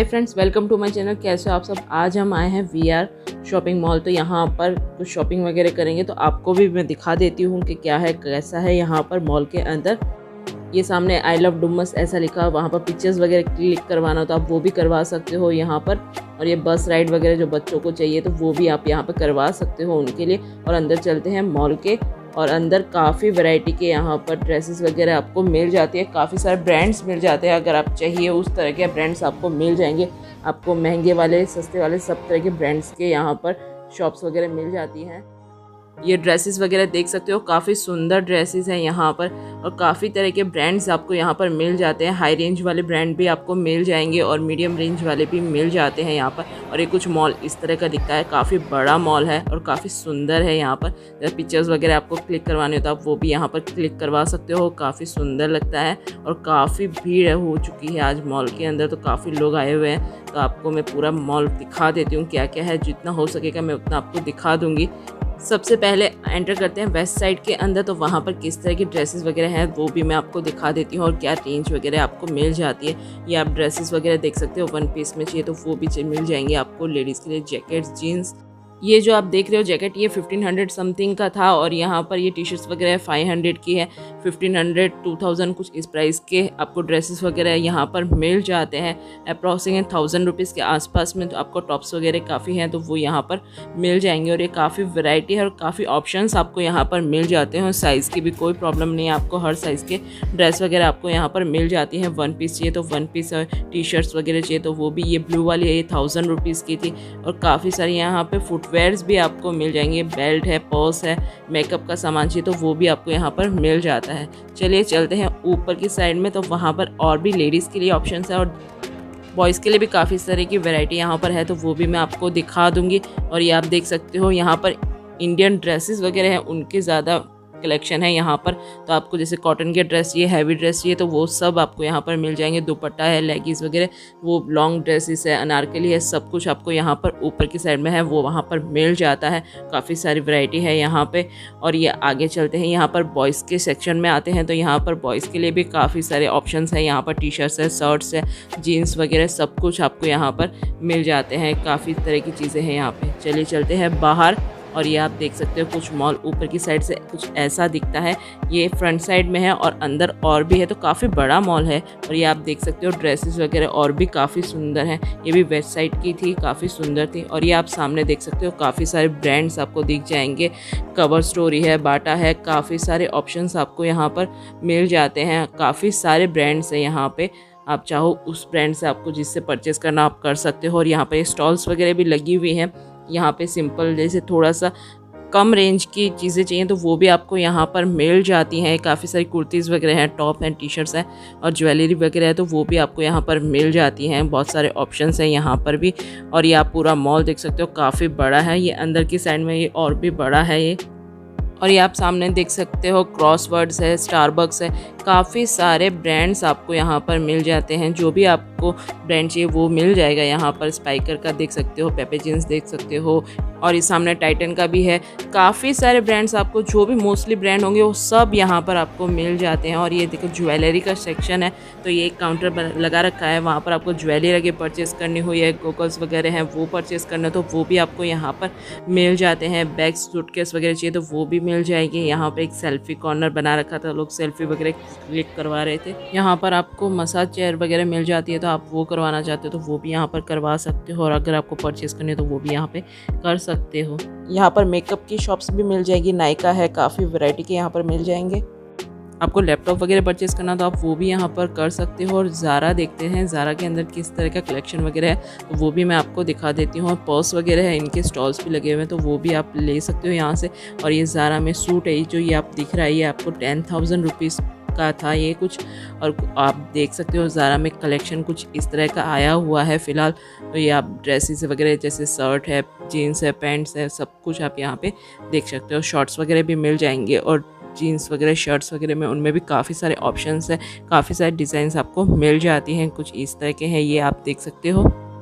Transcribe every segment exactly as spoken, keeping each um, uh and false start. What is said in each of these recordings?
Hi friends, welcome to my channel. कैसे हो आप सब। आज हम आए हैं वी आर शॉपिंग मॉल। तो यहाँ पर कुछ शॉपिंग वगैरह करेंगे, तो आपको भी मैं दिखा देती हूँ कि क्या है कैसा है यहाँ पर मॉल के अंदर। ये सामने आई लव डुमस ऐसा लिखा, वहाँ पर पिक्चर्स वगैरह क्लिक करवाना हो तो आप वो भी करवा सकते हो यहाँ पर। और ये बस राइड वगैरह जो बच्चों को चाहिए तो वो भी आप यहाँ पर करवा सकते हो उनके लिए। और अंदर चलते हैं मॉल के, और अंदर काफ़ी वैरायटी के यहाँ पर ड्रेसेस वगैरह आपको मिल जाती है। काफ़ी सारे ब्रांड्स मिल जाते हैं, अगर आप चाहिए उस तरह के ब्रांड्स आपको मिल जाएंगे। आपको महंगे वाले सस्ते वाले सब तरह के ब्रांड्स के यहाँ पर शॉप्स वगैरह मिल जाती हैं। ये ड्रेसेस वगैरह देख सकते हो, काफ़ी सुंदर ड्रेसेस हैं यहाँ पर, और काफ़ी तरह के ब्रांड्स आपको यहाँ पर मिल जाते हैं। हाई रेंज वाले ब्रांड भी आपको मिल जाएंगे और मीडियम रेंज वाले भी मिल जाते हैं यहाँ पर। और ये कुछ मॉल इस तरह का दिखता है, काफ़ी बड़ा मॉल है और काफ़ी सुंदर है यहाँ पर। जब पिक्चर्स वगैरह आपको क्लिक करवाने हो तो आप वो भी यहाँ पर क्लिक करवा सकते हो। काफ़ी सुंदर लगता है और काफ़ी भीड़ हो चुकी है आज मॉल के अंदर, तो काफ़ी लोग आए हुए हैं। तो आपको मैं पूरा मॉल दिखा देती हूँ, क्या क्या है, जितना हो सकेगा मैं उतना आपको दिखा दूँगी। सबसे पहले एंटर करते हैं वेस्ट साइड के अंदर, तो वहाँ पर किस तरह की ड्रेसेस वगैरह हैं वो भी मैं आपको दिखा देती हूँ और क्या रेंज वगैरह आपको मिल जाती है। ये आप ड्रेसेस वगैरह देख सकते हो, वन पीस में चाहिए तो वो भी मिल जाएंगे आपको। लेडीज़ के लिए जैकेट्स, जीन्स, ये जो आप देख रहे हो जैकेट, ये फिफ्टीन हंड्रेड समथिंग का था। और यहाँ पर ये टी शर्ट्स वगैरह फाइव हंड्रेड की है। फिफ्टीन हंड्रेड टू थाउजेंड कुछ इस प्राइस के आपको ड्रेसेस वगैरह यहाँ पर मिल जाते हैं। अप्रॉक्सिमेट थाउजेंड रुपीज़ के आसपास में तो आपको टॉप्स वगैरह काफ़ी हैं, तो वो यहाँ पर मिल जाएंगे। और ये काफ़ी वैरायटी है और काफ़ी ऑप्शंस आपको यहाँ पर मिल जाते हैं। साइज़ की भी कोई प्रॉब्लम नहीं है, आपको हर साइज़ के ड्रेस वगैरह आपको यहाँ पर मिल जाती हैं। वन पीस चाहिए तो वन पीस, टी शर्ट्स वगैरह चाहिए तो वो भी। ये ब्लू वाली है, ये थाउजेंड रुपीज़ की थी। और काफ़ी सारी यहाँ पर फुटवेयर्स भी आपको मिल जाएंगे। बेल्ट है, पर्स है, मेकअप का सामान चाहिए तो वो भी आपको यहाँ पर मिल जाता है। चलिए चलते हैं ऊपर की साइड में, तो वहाँ पर और भी लेडीज़ के लिए ऑप्शंस है और बॉयज़ के लिए भी काफ़ी सारे की वैरायटी यहाँ पर है, तो वो भी मैं आपको दिखा दूँगी। और ये आप देख सकते हो यहाँ पर इंडियन ड्रेसेस वगैरह हैं, उनके ज़्यादा कलेक्शन है यहाँ पर। तो आपको जैसे कॉटन के ड्रेस चाहिए, हैवी ड्रेस चाहिए तो वो सब आपको यहाँ पर मिल जाएंगे। दुपट्टा है, लेगीज वगैरह, वो लॉन्ग ड्रेसेस है, अनारकली है, सब कुछ आपको यहाँ पर ऊपर की साइड में है वो वहाँ पर मिल जाता है। काफ़ी सारी वैरायटी है यहाँ पे। और ये आगे चलते हैं, यहाँ पर बॉयज़ के सेक्शन में आते हैं, तो यहाँ पर बॉयज़ के लिए भी काफ़ी सारे ऑप्शंस हैं। यहाँ पर टी शर्ट्स है, शर्ट्स है, जीन्स वगैरह सब कुछ आपको यहाँ पर मिल जाते हैं। काफ़ी तरह की चीज़ें हैं यहाँ पर। चलिए चलते हैं बाहर, और ये आप देख सकते हो कुछ मॉल ऊपर की साइड से कुछ ऐसा दिखता है। ये फ्रंट साइड में है और अंदर और भी है, तो काफ़ी बड़ा मॉल है। और ये आप देख सकते हो ड्रेसेस वगैरह और भी काफ़ी सुंदर हैं। ये भी वेस्ट साइड की थी, काफ़ी सुंदर थी। और ये आप सामने देख सकते हो काफ़ी सारे ब्रांड्स आपको दिख जाएंगे। कवर स्टोरी है, बाटा है, काफ़ी सारे ऑप्शंस आपको यहाँ पर मिल जाते हैं। काफ़ी सारे ब्रांड्स हैं यहाँ पर, आप चाहो उस ब्रांड से आपको जिससे परचेज़ करना आप कर सकते हो। और यहाँ पर स्टॉल्स वगैरह भी लगी हुई हैं। यहाँ पे सिंपल जैसे थोड़ा सा कम रेंज की चीज़ें चाहिए तो वो भी आपको यहाँ पर मिल जाती हैं। काफ़ी सारी कुर्तीज़ वगैरह हैं, टॉप हैं, टी शर्ट्स हैं और ज्वेलरी वगैरह है, तो वो भी आपको यहाँ पर मिल जाती हैं। बहुत सारे ऑप्शंस हैं यहाँ पर भी। और ये आप पूरा मॉल देख सकते हो, काफ़ी बड़ा है। ये अंदर की साइड में ये और भी बड़ा है ये। और ये आप सामने देख सकते हो क्रॉसवर्ड्स है, स्टारबक्स है, काफ़ी सारे ब्रांड्स आपको यहाँ पर मिल जाते हैं। जो भी आपको ब्रांड चाहिए वो मिल जाएगा यहाँ पर। स्पाइकर का देख सकते हो, पेपे जींस देख सकते हो, और इस सामने टाइटन का भी है। काफ़ी सारे ब्रांड्स आपको, जो भी मोस्टली ब्रांड होंगे वो सब यहाँ पर आपको मिल जाते हैं। और ये देखो ज्वेलरी का सेक्शन है, तो ये एक काउंटर लगा रखा है, वहाँ पर आपको ज्वेलरी लगे परचेज़ करनी हो या गोगल्स वगैरह हैं वो परचेज़ करना तो वो भी आपको यहाँ पर मिल जाते हैं। बैग्स, सूटकेस वगैरह चाहिए तो वो भी मिल जाएंगे। यहाँ पर एक सेल्फी कॉर्नर बना रखा था, लोग सेल्फी वगैरह क्लिक करवा रहे थे। यहाँ पर आपको मसाज चेयर वगैरह मिल जाती है, तो आप वो करवाना चाहते हो तो वो भी यहाँ पर करवा सकते हो। और अगर आपको परचेज़ करनी है तो वो भी यहाँ पे कर सकते हो। यहाँ पर मेकअप की शॉप्स भी मिल जाएगी, नायका है, काफ़ी वैरायटी के यहाँ पर मिल जाएंगे। आपको लैपटॉप वगैरह परचेज़ करना तो आप वो भी यहाँ पर कर सकते हो। और ज़ारा देखते हैं, ज़ारा के अंदर किस तरह का कलेक्शन वगैरह है तो वो भी मैं आपको दिखा देती हूँ। और पर्स वगैरह है, इनके स्टॉल्स भी लगे हुए हैं तो वो भी आप ले सकते हो यहाँ से। और ये ज़ारा में सूट है, जो ये आप दिख रहा है, ये आपको टेन थाउजेंड रुपीज़ का था ये कुछ। और आप देख सकते हो ज़ारा में कलेक्शन कुछ इस तरह का आया हुआ है फ़िलहाल। तो ये आप ड्रेसेस वगैरह जैसे शर्ट है, जीन्स है, पैंट्स है, सब कुछ आप यहाँ पे देख सकते हो। शॉर्ट्स वगैरह भी मिल जाएंगे और जीन्स वगैरह, शर्ट्स वगैरह में उनमें भी काफ़ी सारे ऑप्शंस हैं, काफ़ी सारे डिज़ाइंस आपको मिल जाती हैं। कुछ इस तरह के हैं, ये आप देख सकते हो।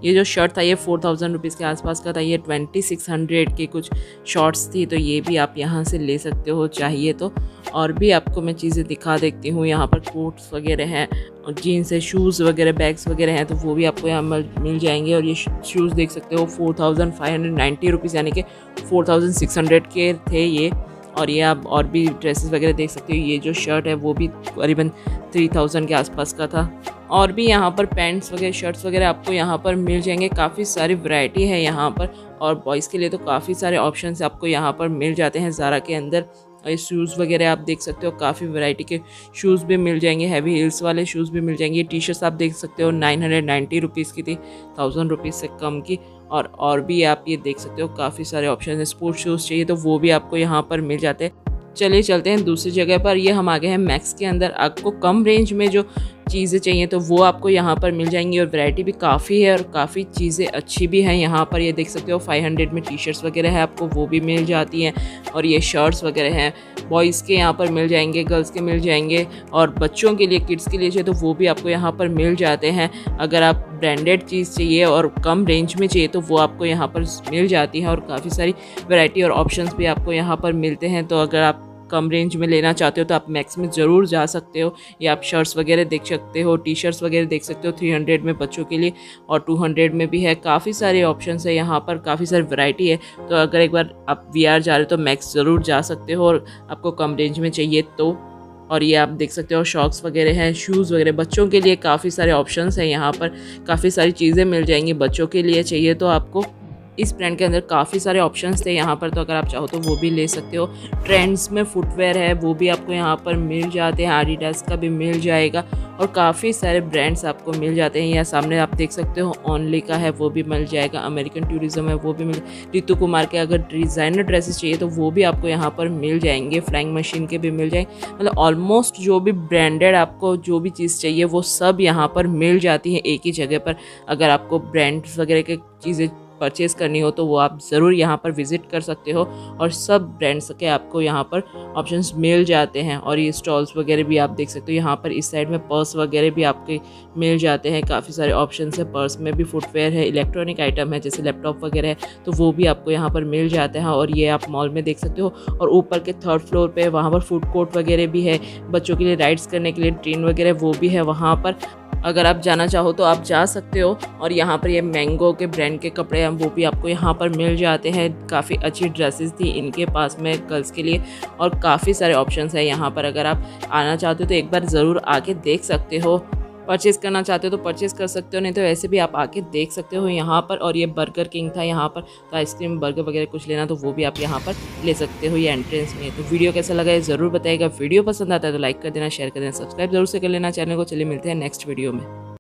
ये जो शर्ट था ये फोर थाउजेंड रुपीज़ के आसपास का था, ये ट्वेंटी सिक्स हंड्रेड की कुछ शॉर्ट्स थी, तो ये भी आप यहाँ से ले सकते हो चाहिए तो। और भी आपको मैं चीज़ें दिखा देती हूँ, यहाँ पर कोट्स वगैरह हैं और जीन्स है, शूज़ वगैरह, बैग्स वगैरह हैं, तो वो भी आपको यहाँ मिल जाएंगे। और ये शूज़ देख सकते हो four thousand five hundred ninety rupees यानी कि फोर थाउजेंड सिक्स हंड्रेड के थे ये। और ये आप और भी ड्रेसेस वगैरह देख सकते हो, ये जो शर्ट है वो भी करीबन थ्री थाउजेंड के आसपास का था। और भी यहाँ पर पैंट्स वगैरह, शर्ट्स वगैरह आपको यहाँ पर मिल जाएंगे, काफ़ी सारी वैरायटी है यहाँ पर। और बॉयज़ के लिए तो काफ़ी सारे ऑप्शंस आपको यहाँ पर मिल जाते हैं ज़ारा के अंदर। और ये शूज़ वगैरह आप देख सकते हो, काफ़ी वैरायटी के शूज़ भी मिल जाएंगे, हैवी हील्स वाले शूज़ भी मिल जाएंगे। टी शर्ट्स आप देख सकते हो नाइन हंड्रेड नाइन्टी रुपीज़ की थी, थाउजेंड रुपीज़ से कम की। और और भी आप ये देख सकते हो काफ़ी सारे ऑप्शन हैं। स्पोर्ट्स शूज़ चाहिए तो वो भी आपको यहाँ पर मिल जाते हैं। चलिए चलते हैं दूसरी जगह पर। ये हम आ गए हैं मैक्स के अंदर। आपको कम रेंज में जो चीज़ें चाहिए तो वो आपको यहाँ पर मिल जाएंगी, और वैरायटी भी काफ़ी है और काफ़ी चीज़ें अच्छी भी हैं यहाँ पर। ये देख सकते हो फाइव हंड्रेड में टी शर्ट्स वगैरह है, आपको वो भी मिल जाती हैं। और ये शर्ट्स वगैरह हैं, बॉयज़ के यहाँ पर मिल जाएंगे, गर्ल्स के मिल जाएंगे, और बच्चों के लिए, किड्स के लिए चाहिए तो वो भी आपको यहाँ पर मिल जाते हैं। अगर आप ब्रांडेड चीज़ चाहिए और कम रेंज में चाहिए तो वो आपको यहाँ पर मिल जाती है। और काफ़ी सारी वैरायटी और ऑप्शंस भी आपको यहाँ पर मिलते हैं। तो अगर आप कम रेंज में लेना चाहते हो तो आप मैक्स में ज़रूर जा सकते हो। या आप शर्ट्स वगैरह देख सकते हो, टी शर्ट्स वगैरह देख सकते हो थ्री हंड्रेड में बच्चों के लिए, और टू हंड्रेड में भी है। काफ़ी सारे ऑप्शंस है यहाँ पर, काफ़ी सारी वैरायटी है। तो अगर एक बार आप वी आर जा रहे हो तो मैक्स ज़रूर जा सकते हो, और आपको कम रेंज में चाहिए तो। और ये आप देख सकते हो शॉक्स वगैरह हैं, शूज़ वगैरह, बच्चों के लिए काफ़ी सारे ऑप्शंस हैं यहाँ पर। काफ़ी सारी चीज़ें मिल जाएंगी, बच्चों के लिए चाहिए तो आपको। इस ब्रांड के अंदर काफ़ी सारे ऑप्शंस थे यहाँ पर, तो अगर आप चाहो तो वो भी ले सकते हो। ट्रेंड्स में फुटवेयर है वो भी आपको यहाँ पर मिल जाते हैं, एडिडास का भी मिल जाएगा, और काफ़ी सारे ब्रांड्स आपको मिल जाते हैं। यहाँ सामने आप देख सकते हो ओनली का है वो भी मिल जाएगा, अमेरिकन टूरिज्म है वो भी मिल, रितु कुमार के अगर डिज़ाइनर ड्रेसेस चाहिए तो वो भी आपको यहाँ पर मिल जाएंगे, फ्लाइंग मशीन के भी मिल जाएंगे। मतलब ऑलमोस्ट जो भी ब्रांडेड आपको जो भी चीज़ चाहिए वो सब यहाँ पर मिल जाती है एक ही जगह पर। अगर आपको ब्रांड्स वगैरह की चीज़ें परचेज़ करनी हो तो वो आप ज़रूर यहाँ पर विज़िट कर सकते हो, और सब ब्रांड्स के आपको यहाँ पर ऑप्शंस मिल जाते हैं। और ये स्टॉल्स वगैरह भी आप देख सकते हो, यहाँ पर इस साइड में पर्स वगैरह भी आपके मिल जाते हैं। काफ़ी सारे ऑप्शंस है, पर्स में भी फुटवेयर है, इलेक्ट्रॉनिक आइटम है जैसे लैपटॉप वगैरह है, तो वो भी आपको यहाँ पर मिल जाते हैं। और ये आप मॉल में देख सकते हो। और ऊपर के थर्ड फ्लोर पे वहाँ पर फूड कोर्ट वगैरह भी है, बच्चों के लिए राइड्स करने के लिए ट्रेन वगैरह वो भी है वहाँ पर। अगर आप जाना चाहो तो आप जा सकते हो। और यहाँ पर ये मैंगो के ब्रांड के कपड़े हैं वो भी आपको यहाँ पर मिल जाते हैं। काफ़ी अच्छी ड्रेसेस थी इनके पास में गर्ल्स के लिए, और काफ़ी सारे ऑप्शंस हैं यहाँ पर। अगर आप आना चाहते हो तो एक बार ज़रूर आके देख सकते हो। परचेज़ करना चाहते हो तो परचेज़ कर सकते हो, नहीं तो वैसे भी आप आके देख सकते हो यहाँ पर। और ये बर्गर किंग था यहाँ पर, तो आइसक्रीम बर्गर वगैरह कुछ लेना तो वो भी आप यहाँ पर ले सकते हो, ये एंट्रेंस में। तो वीडियो कैसा लगा है ज़रूर बताइएगा। वीडियो पसंद आता है तो लाइक कर देना, शेयर कर देना, सब्सक्राइब जरूर से कर लेना चैनल को। चलिए मिलते हैं नेक्स्ट वीडियो में।